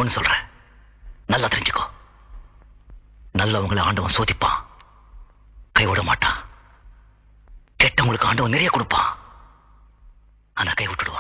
ஒண்ணு சொல்றேன், நல்லா தெரிஞ்சுக்கோ. நல்லவங்களை ஆண்டவன் சோதிப்பான், கைவிட மாட்டான். கெட்டவங்களுக்கு ஆண்டவன் நிறைய கொடுப்பான், ஆனா கை விட்டுடுவான்.